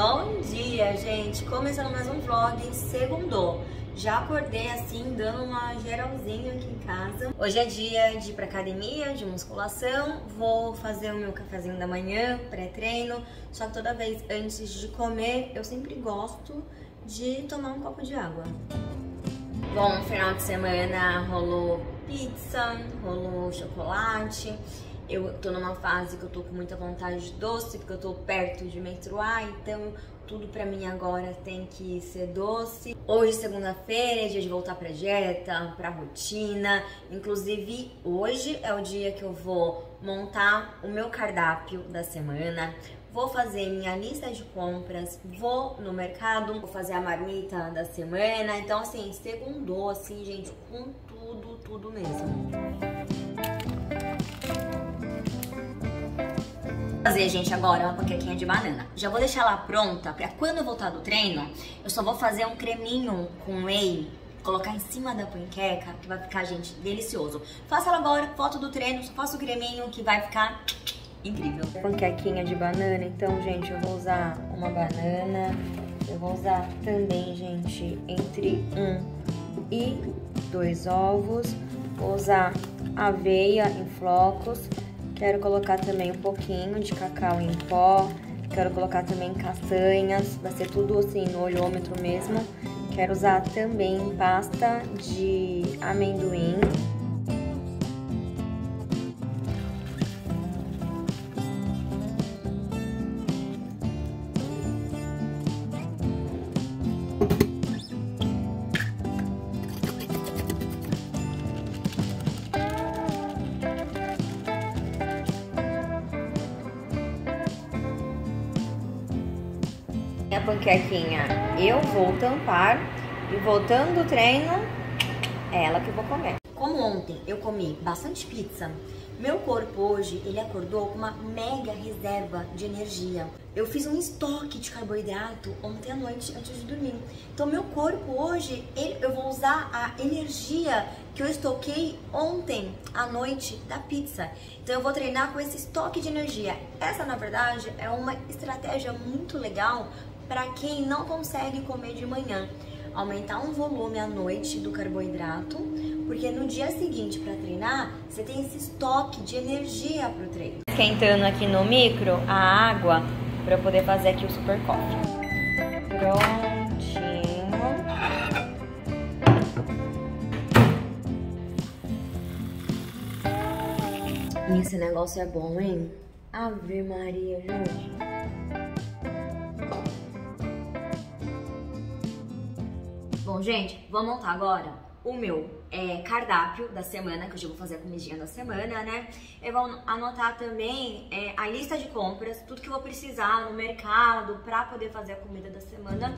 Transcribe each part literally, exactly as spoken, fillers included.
Bom dia, gente! Começando mais um vlog, segundou. Já acordei assim, dando uma geralzinha aqui em casa. Hoje é dia de ir pra academia, de musculação. Vou fazer o meu cafezinho da manhã, pré-treino. Só que toda vez antes de comer, eu sempre gosto de tomar um copo de água. Bom, no final de semana rolou pizza, rolou chocolate. Eu tô numa fase que eu tô com muita vontade de doce, porque eu tô perto de menstruar, então tudo pra mim agora tem que ser doce. Hoje, segunda-feira, é dia de voltar pra dieta, pra rotina. Inclusive, hoje é o dia que eu vou montar o meu cardápio da semana. Vou fazer minha lista de compras, vou no mercado, vou fazer a marmita da semana. Então, assim, segundou, assim, gente, com tudo, tudo mesmo. Vou fazer, gente, agora uma panquequinha de banana. Já vou deixar ela pronta pra quando eu voltar do treino, eu só vou fazer um creminho com whey, colocar em cima da panqueca, que vai ficar, gente, delicioso. Faça ela agora, volto do treino, só faço o creminho que vai ficar incrível. Panquequinha de banana, então, gente, eu vou usar uma banana, eu vou usar também, gente, entre um e dois ovos, vou usar aveia em flocos. Quero colocar também um pouquinho de cacau em pó. Quero colocar também castanhas. Vai ser tudo assim no olhômetro mesmo. Quero usar também pasta de amendoim. A panquequinha eu vou tampar e voltando do treino é ela que eu vou comer. Como ontem eu comi bastante pizza, meu corpo hoje ele acordou com uma mega reserva de energia. Eu fiz um estoque de carboidrato ontem à noite antes de dormir. Então meu corpo hoje ele, eu vou usar a energia que eu estoquei ontem à noite da pizza. Então eu vou treinar com esse estoque de energia. Essa na verdade é uma estratégia muito legal para quem não consegue comer de manhã, aumentar um volume à noite do carboidrato, porque no dia seguinte para treinar, você tem esse estoque de energia para o treino. Esquentando aqui no micro a água para eu poder fazer aqui o super coffee. Prontinho. Esse negócio é bom, hein? Ave Maria, gente. Bom, gente, vou montar agora o meu é, cardápio da semana, que hoje eu vou fazer a comidinha da semana, né? Eu vou anotar também é, a lista de compras, tudo que eu vou precisar no mercado pra poder fazer a comida da semana.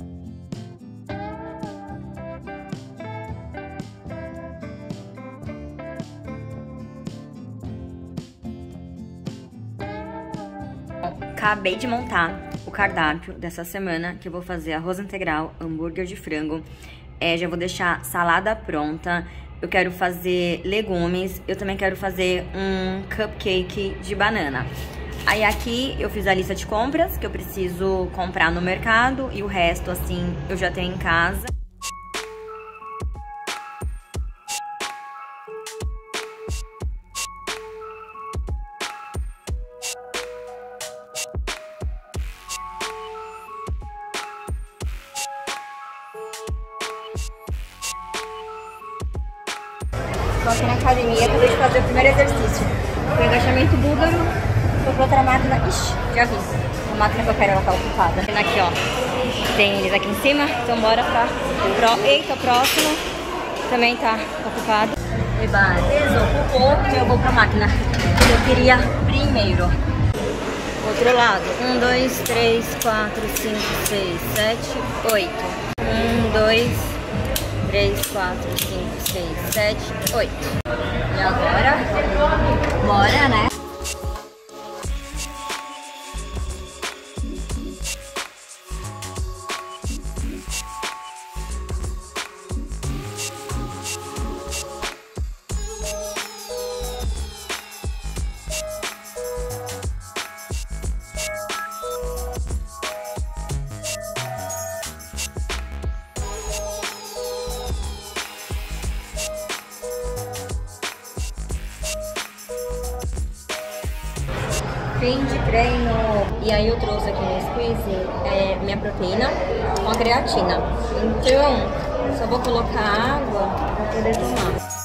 Acabei de montar o cardápio dessa semana, que eu vou fazer arroz integral, hambúrguer de frango, é, já vou deixar salada pronta, eu quero fazer legumes, eu também quero fazer um cupcake de banana. Aí aqui eu fiz a lista de compras que eu preciso comprar no mercado e o resto assim eu já tenho em casa. Tô aqui na academia, acabei de fazer o primeiro exercício. O agachamento búlgaro, tô pra outra máquina. Ixi, já vi. A máquina que eu quero, ela tá ocupada. Aqui, ó. Tem eles aqui em cima, então bora pra... Pro... Eita, o próximo também tá ocupado. Eba, desocupou e eu vou pra máquina. Eu queria primeiro. Outro lado. Um, dois, três, quatro, cinco, seis, sete, oito. Um, dois... três, quatro, cinco, seis, sete, oito. E agora, bora, né? fim de treino. E aí eu trouxe aqui no Squeeze é, minha proteína com a creatina. Então, só vou colocar água pra poder tomar.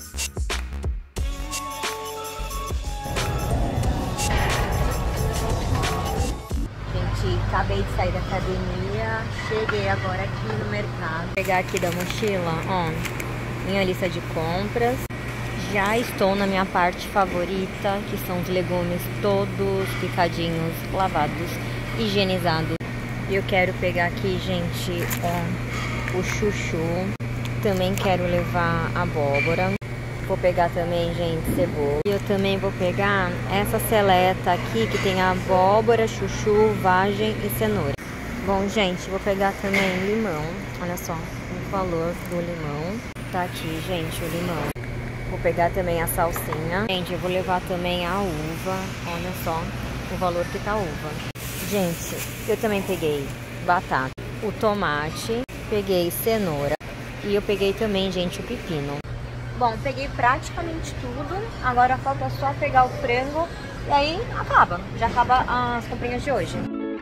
Acabei de sair da academia, cheguei agora aqui no mercado. Vou pegar aqui da mochila, ó, minha lista de compras. Já estou na minha parte favorita, que são os legumes todos picadinhos, lavados, higienizados. E eu quero pegar aqui, gente, ó, o chuchu. Também quero levar abóbora. Vou pegar também, gente, cebola. E eu também vou pegar essa seleta aqui que tem abóbora, chuchu, vagem e cenoura. Bom, gente, vou pegar também limão. Olha só o valor do limão. Tá aqui, gente, o limão. Vou pegar também a salsinha. Gente, eu vou levar também a uva. Olha só o valor que tá a uva. Gente, eu também peguei batata, o tomate, peguei cenoura e eu peguei também, gente, o pepino. Bom, peguei praticamente tudo, agora falta só pegar o frango e aí acaba, já acaba as comprinhas de hoje.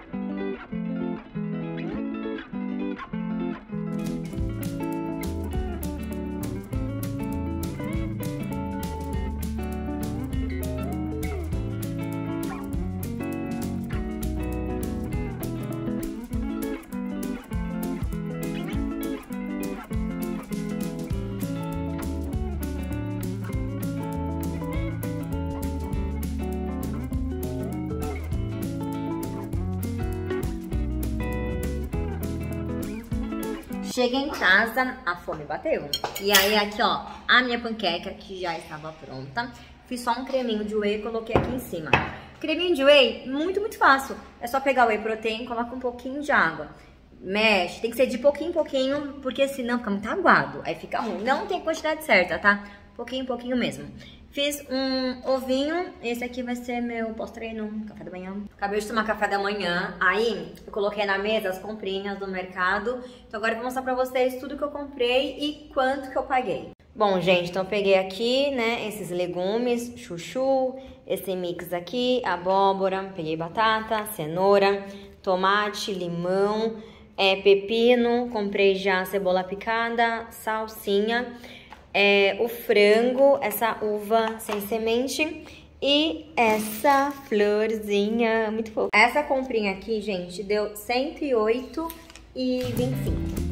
Cheguei em casa, a fome bateu. E aí aqui, ó, a minha panqueca que já estava pronta. Fiz só um creminho de whey e coloquei aqui em cima. Creminho de whey, muito, muito fácil. É só pegar o whey protein e colocar um pouquinho de água. Mexe, tem que ser de pouquinho em pouquinho, porque senão fica muito aguado. Aí fica ruim. Não tem quantidade certa, tá? Pouquinho em pouquinho mesmo. Fiz um ovinho, esse aqui vai ser meu pós-treino, café da manhã. Acabei de tomar café da manhã, aí eu coloquei na mesa as comprinhas do mercado. Então agora eu vou mostrar pra vocês tudo que eu comprei e quanto que eu paguei. Bom, gente, então eu peguei aqui, né, esses legumes, chuchu, esse mix aqui, abóbora, peguei batata, cenoura, tomate, limão, é, pepino, comprei já cebola picada, salsinha. É, o frango, essa uva sem semente e essa florzinha muito fofa. Essa comprinha aqui, gente, deu cento e oito reais e vinte e cinco centavos.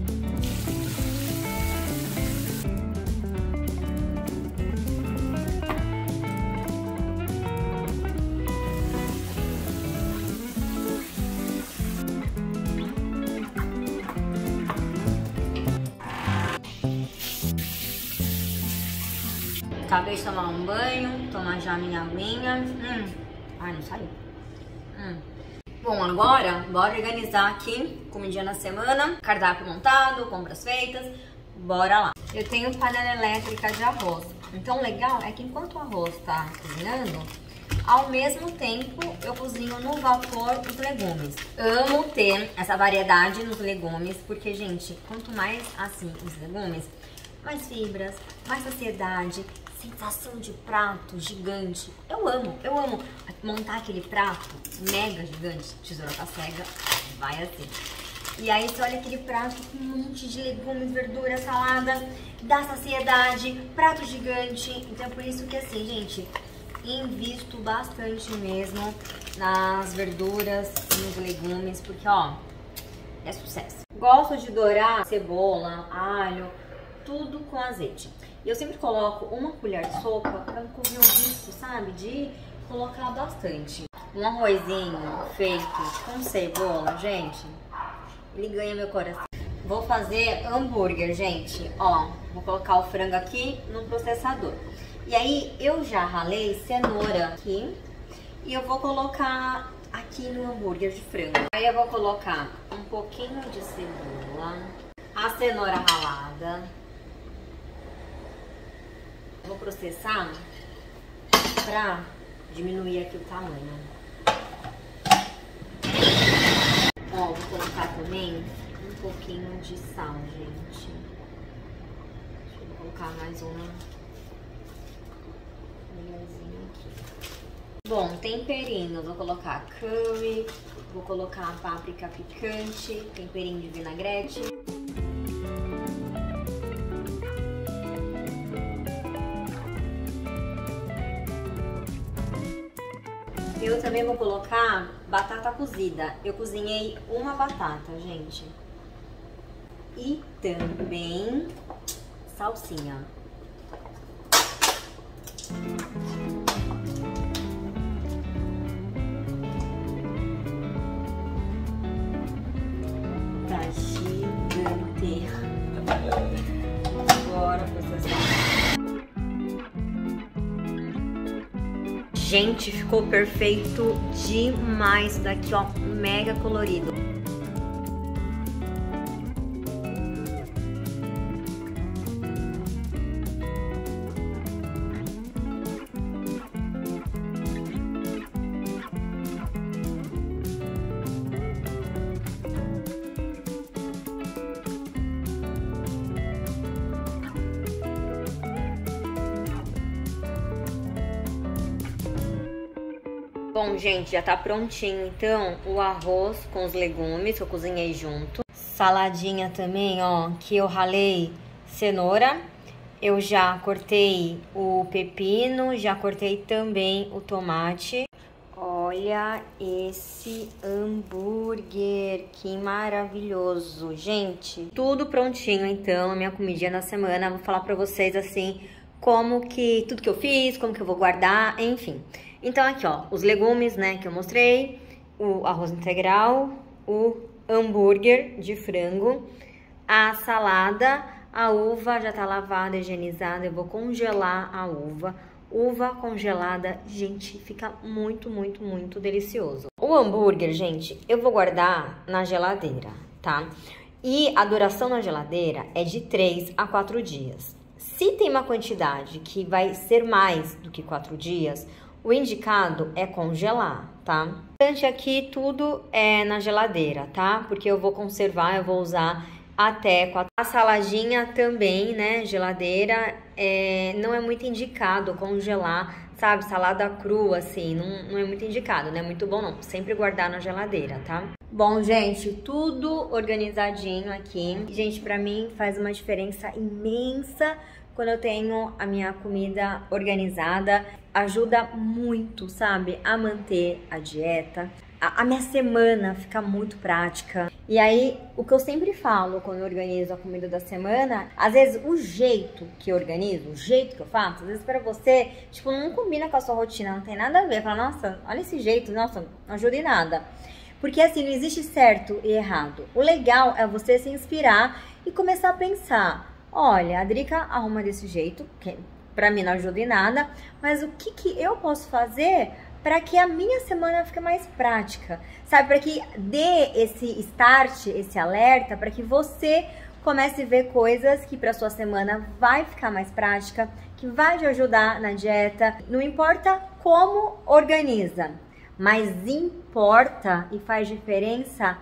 Acabei de tomar um banho, tomar já minha aguinha. Hum. Ai, não saiu. Hum. Bom, agora, bora organizar aqui, comidinha na semana, cardápio montado, compras feitas, bora lá. Eu tenho panela elétrica de arroz. Então, o legal é que enquanto o arroz tá cozinhando, ao mesmo tempo eu cozinho no vapor os legumes. Amo ter essa variedade nos legumes, porque, gente, quanto mais assim os legumes, mais fibras, mais saciedade, sensação de prato gigante. Eu amo, eu amo montar aquele prato mega gigante. Tesoura tá cega, vai assim. E aí você olha aquele prato com um monte de legumes, verduras, salada, dá saciedade, prato gigante. Então é por isso que assim, gente, invisto bastante mesmo nas verduras e nos legumes, porque ó, é sucesso. Gosto de dourar cebola, alho, tudo com azeite. E eu sempre coloco uma colher de sopa para não correr o risco, sabe, de colocar bastante. Um arrozinho feito com cebola, gente, ele ganha meu coração. Vou fazer hambúrguer, gente. Ó, vou colocar o frango aqui no processador. E aí eu já ralei cenoura aqui e eu vou colocar aqui no hambúrguer de frango. Aí eu vou colocar um pouquinho de cebola, a cenoura ralada. Vou processar pra diminuir aqui o tamanho. Ó, vou colocar também um pouquinho de sal, gente. Deixa eu colocar mais uma colherzinha aqui. Bom, temperinhos, vou colocar curry, vou colocar páprica picante, temperinho de vinagrete. Eu também vou colocar batata cozida. Eu cozinhei uma batata, gente. E também salsinha. Tá gigante. Agora processar. Gente, ficou perfeito demais isso daqui, ó, mega colorido. Bom, gente, já tá prontinho, então, o arroz com os legumes que eu cozinhei junto. Saladinha também, ó, que eu ralei cenoura. Eu já cortei o pepino, já cortei também o tomate. Olha esse hambúrguer, que maravilhoso, gente. Tudo prontinho, então, a minha comidinha da semana. Vou falar pra vocês, assim, como que, tudo que eu fiz, como que eu vou guardar, enfim. Então aqui, ó, os legumes, né, que eu mostrei, o arroz integral, o hambúrguer de frango, a salada, a uva já tá lavada, higienizada, eu vou congelar a uva. Uva congelada, gente, fica muito, muito, muito delicioso. O hambúrguer, gente, eu vou guardar na geladeira, tá? E a duração na geladeira é de três a quatro dias. Se tem uma quantidade que vai ser mais do que quatro dias, o indicado é congelar, tá? Importante aqui tudo é na geladeira, tá? Porque eu vou conservar, eu vou usar até quatro. A saladinha também, né? Geladeira, é, não é muito indicado congelar, sabe? Salada crua, assim, não, não é muito indicado, não é muito bom não. Sempre guardar na geladeira, tá? Bom, gente, tudo organizadinho aqui. Gente, pra mim faz uma diferença imensa quando eu tenho a minha comida organizada. Ajuda muito, sabe, a manter a dieta. A, a minha semana fica muito prática. E aí, o que eu sempre falo quando eu organizo a comida da semana, às vezes o jeito que eu organizo, o jeito que eu faço, às vezes pra você, tipo, não combina com a sua rotina, não tem nada a ver. Fala, nossa, olha esse jeito, nossa, não ajuda em nada. Porque assim, não existe certo e errado. O legal é você se inspirar e começar a pensar, olha, a Drica arruma desse jeito, que pra mim não ajuda em nada, mas o que, que eu posso fazer para que a minha semana fique mais prática, sabe? Para que dê esse start, esse alerta, para que você comece a ver coisas que para sua semana vai ficar mais prática, que vai te ajudar na dieta. Não importa como organiza, mas importa e faz diferença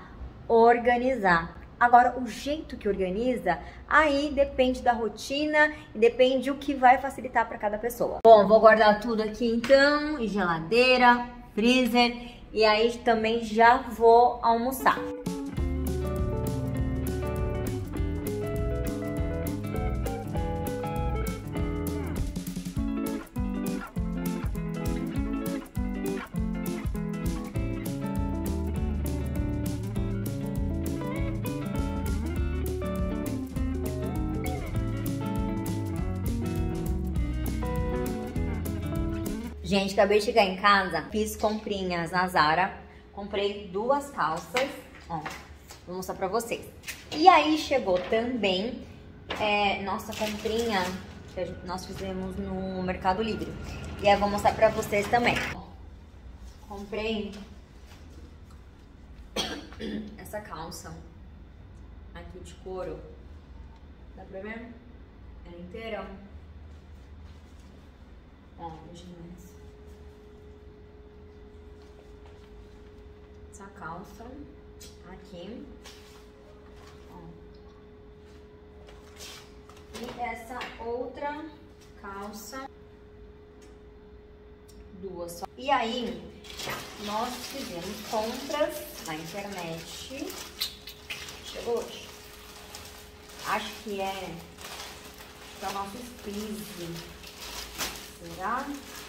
organizar. Agora, o jeito que organiza, aí depende da rotina e depende o que vai facilitar para cada pessoa. Bom, vou guardar tudo aqui então, em geladeira, freezer, e aí também já vou almoçar. Gente, acabei de chegar em casa, fiz comprinhas na Zara, comprei duas calças, ó, vou mostrar pra vocês. E aí chegou também é, nossa comprinha que nós fizemos no Mercado Livre. E aí eu vou mostrar pra vocês também. Comprei essa calça aqui de couro, dá pra ver? Ela inteira. Ó, mais. Essa calça aqui, ó. E essa outra calça, duas só. E E aí, nós fizemos compras na internet. Chegou hoje. Acho que é para o nosso freezer. Será?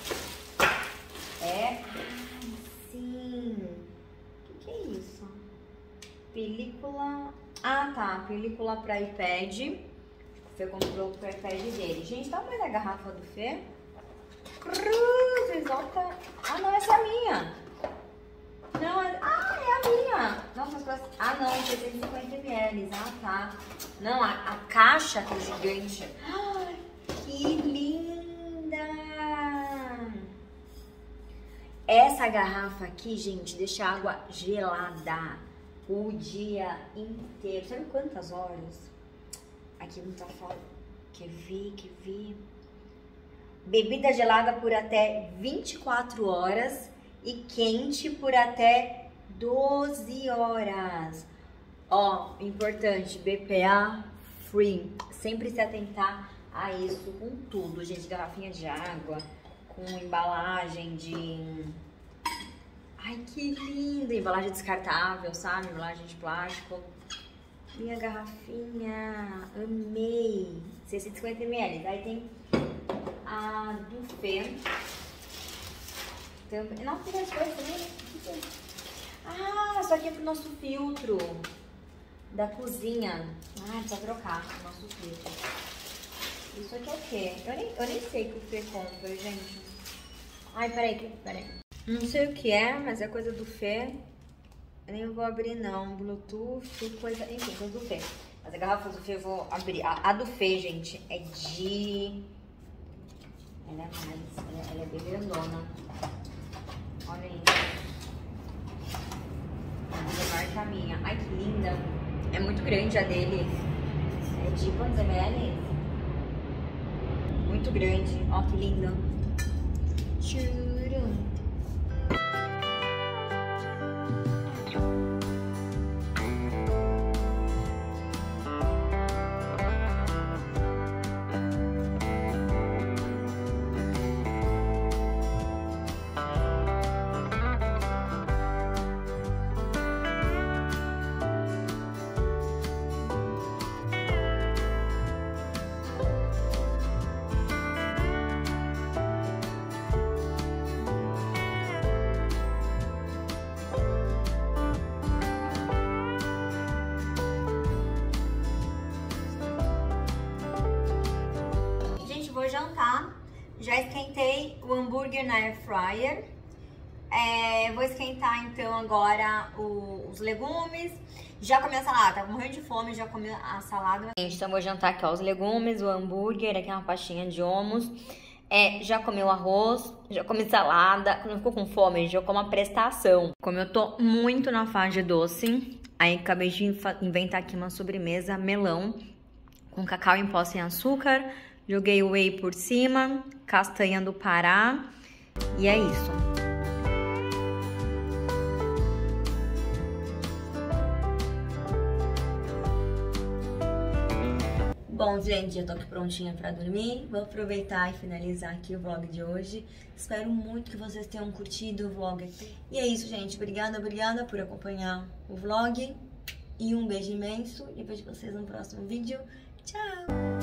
É. Ai, sim. O que, que é isso? Película. Ah, tá. Película para iPad. O Fê comprou pro iPad dele. Gente, dá uma olhada na garrafa do Fê. Cruzes, olha. Ah, não, essa é a minha. Não, é... ah, é a minha. Nossa, mas... ah, não, seiscentos e cinquenta mililitros. Ah, tá. Não, a, a caixa que é gigante. Ai, que linda. Essa garrafa aqui, gente, deixa a água gelada o dia inteiro. Sabe quantas horas? Aqui não tá falando. Quer ver, quer ver? Bebida gelada por até vinte e quatro horas e quente por até doze horas. Ó, importante, B P A free. Sempre se atentar a isso com tudo, gente. Garrafinha de água, com embalagem de... Ai, que linda! Embalagem descartável, sabe? Embalagem de plástico. Minha garrafinha, amei! seiscentos e cinquenta mililitros. Aí tem a do Fê. Também. Não, tem mais coisa também. Ah, isso aqui é pro nosso filtro da cozinha. Ah, precisa trocar o nosso filtro. Isso aqui é o quê? Eu nem, eu nem sei o que o Fê compra, gente. Ai, peraí, peraí. Não sei o que é, mas é coisa do Fê. Eu nem vou abrir não. Bluetooth, coisa... Enfim, coisa do Fê. Mas a garrafa do Fê eu vou abrir. A, a do Fê, gente, é de... Ela é mais... Ela, ela é bem grandona. Olha isso. A marca a minha. Ai, que linda. É muito grande a dele. É de quantos ml? Muito grande. Ó, que linda. Tchurum. Vou jantar, já esquentei o hambúrguer na air fryer, é, vou esquentar então agora o, os legumes, já comi a salada, tava morrendo de fome, já comi a salada. Gente, então vou jantar aqui ó, os legumes, o hambúrguer, aqui é uma pastinha de hummus, é, já comi o arroz, já comi salada, quando eu fico com fome, já como a prestação. Como eu tô muito na fase de doce, aí acabei de inventar aqui uma sobremesa, melão, com cacau em pó sem açúcar. Joguei o whey por cima, castanha do Pará e é isso. Bom, gente, já tô aqui prontinha pra dormir. Vou aproveitar e finalizar aqui o vlog de hoje. Espero muito que vocês tenham curtido o vlog. E é isso, gente. Obrigada, obrigada por acompanhar o vlog. E um beijo imenso. E vejo vocês no próximo vídeo. Tchau!